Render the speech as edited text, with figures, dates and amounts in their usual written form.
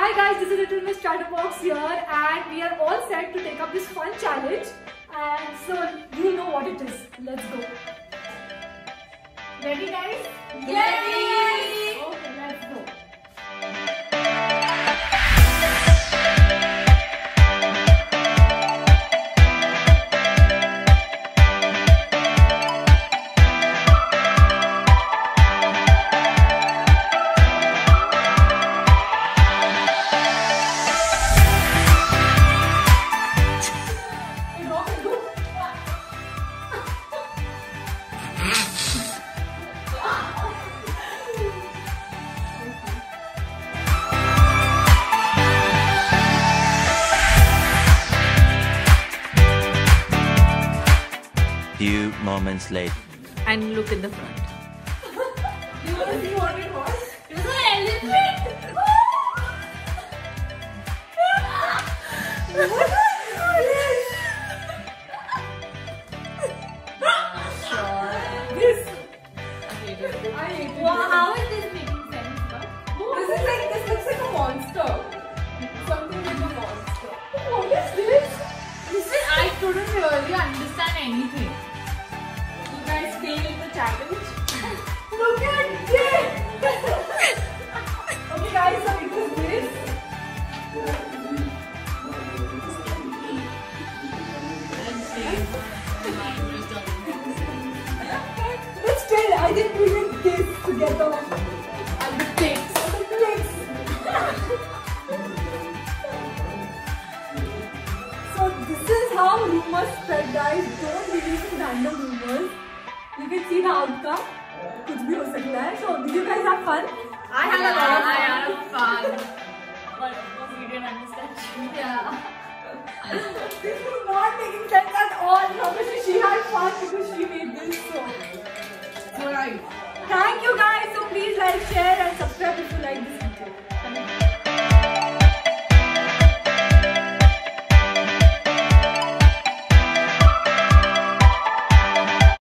Hi guys, this is Little Miss Chatterbox here and we are all set to take up this fun challenge, and so you know what it is. Let's go. Ready guys? Ready! Okay, let's go. Few moments later. And look in the front. You want to see what it was? It was an elephant! This. I hate it. Wow. How is this making sense? This looks like a monster. Something like a monster. What is this? Listen, I couldn't really understand anything. You guys failed the challenge. Look at this! Okay guys, so it was this. But still, I didn't bring this together. And the clicks. The clicks. So this is how rumors spread, guys. Don't believe in random rumors. You can see the outcome. Kuch bhi ho sakta hai. So did you guys have fun? I had a lot of fun. I had fun. But of course we didn't understand you. Yeah. This is not making sense at all. Obviously she had fun because she made this. So Right. thank you guys. So please like, share and subscribe.